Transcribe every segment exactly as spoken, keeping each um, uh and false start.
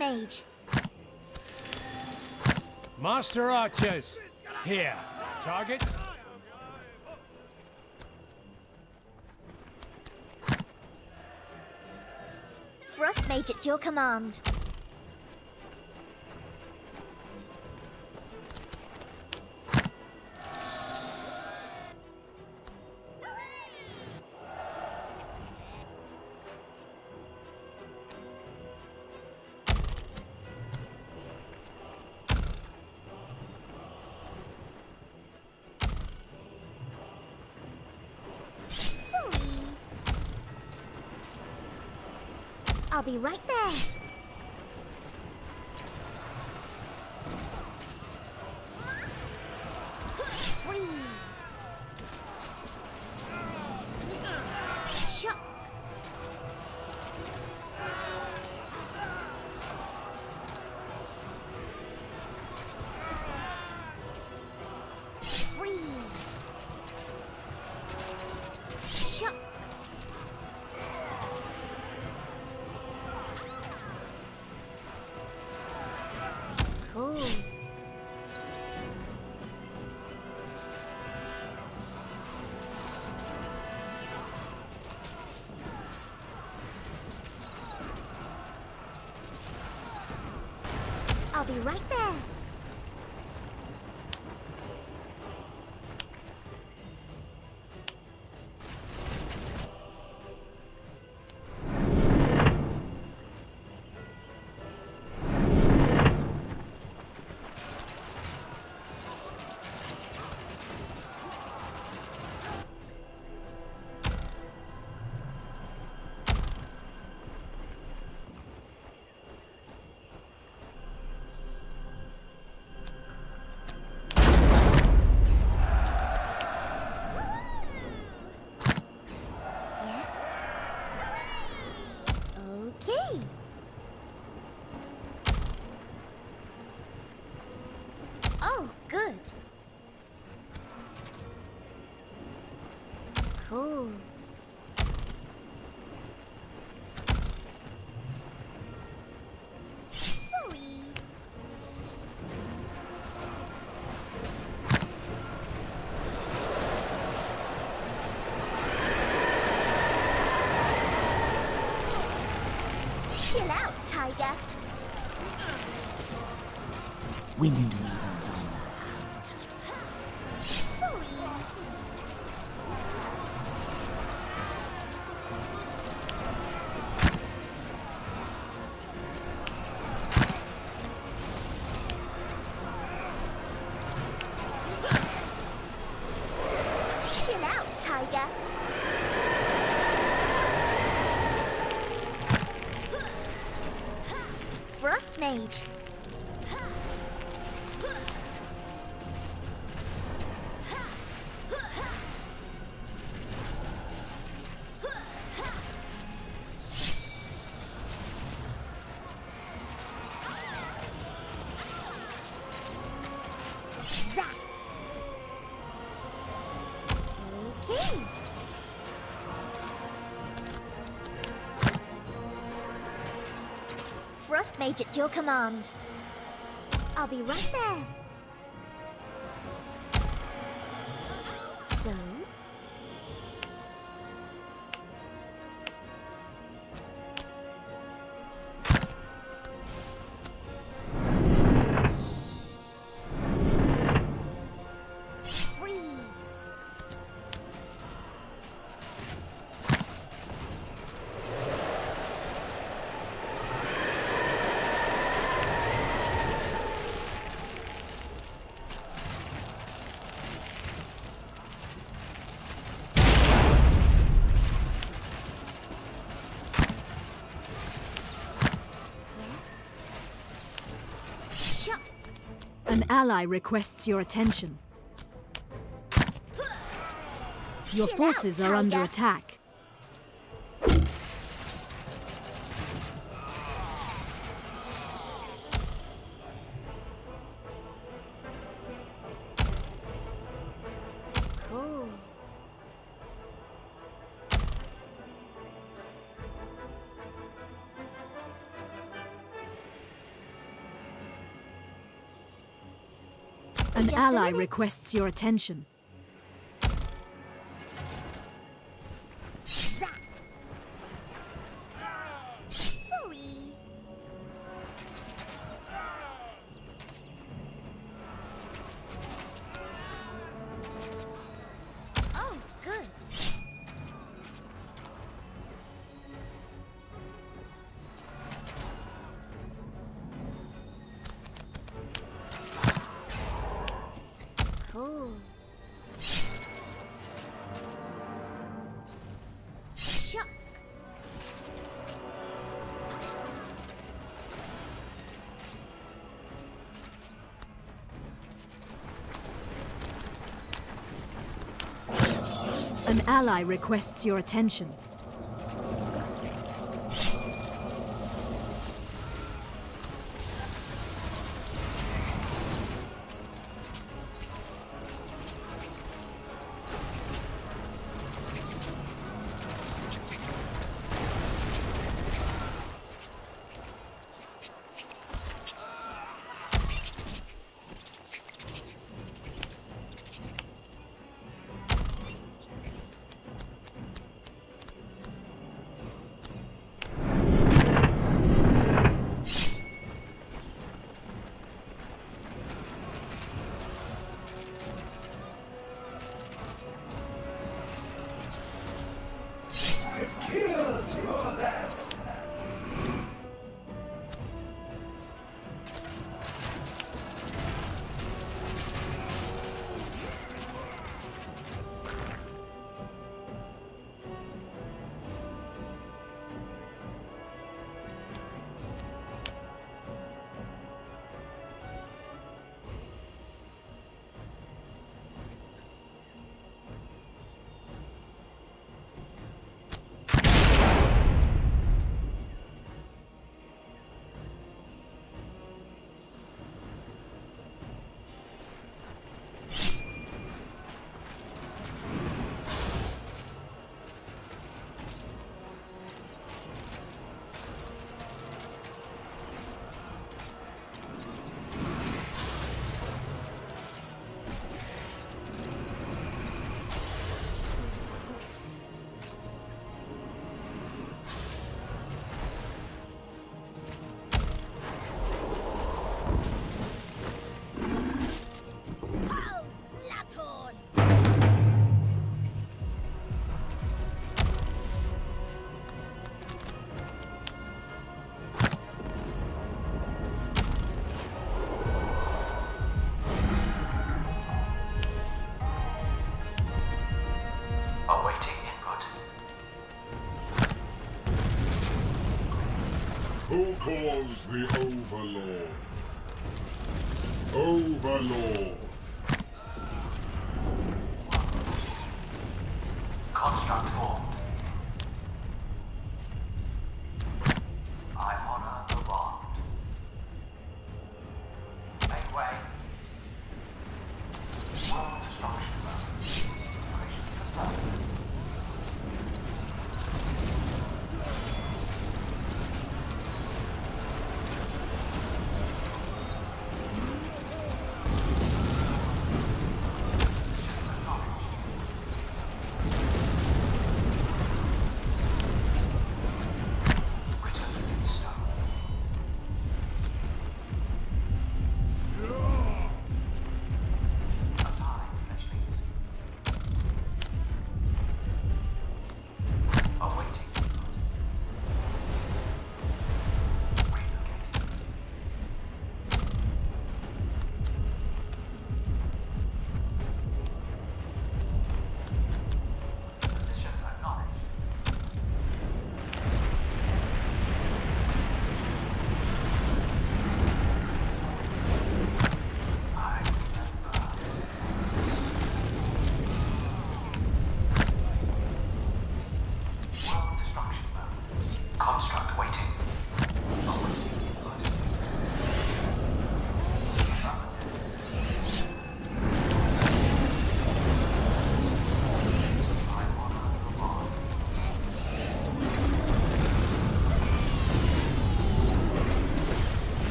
Mage. Master Archers, here. Targets? Frost Mage at your command. I'll be right there. Freeze. Shock. Freeze. Shock. Cool. I'll be right there. Okay. Oh, good. Cool. Sorry. Chill out, Tiger. Wind weavers on the hunt. Sorry. Chill out, Tiger. Frost Mage. Zap. Okay. Frost Mage at your command. I'll be right there. So? Freeze. Shock. An ally requests your attention. Your Chill forces out, are under Tiger. attack. Cool. An Just a ally minute. requests your attention. Zap. Sorry. Oh, good. Cool. Shock. An ally requests your attention. Oh, Bloodhorn. Awaiting input. Who calls the Overlord? Overlord. Construct formed. I honor the bond. Make way. World destruction mode. Disintegration confirmed.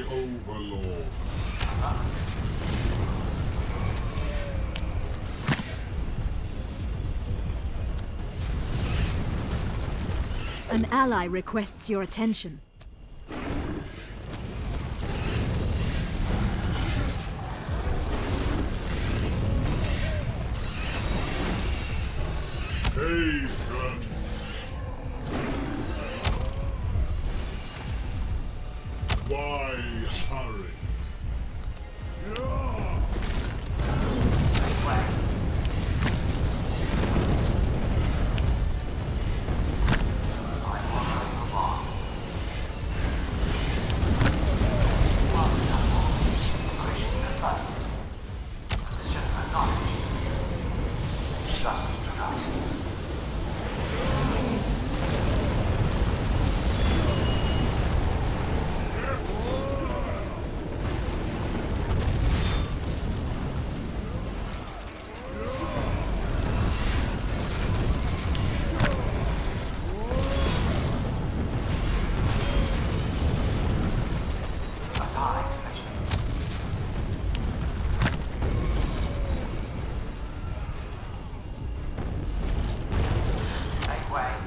Overlord. An ally requests your attention. Patience. Why hurry? Make way. I follow the law. Wonderful. Mission confirmed. Position acknowledged. Just to trust. Aside fletchlings. Make way.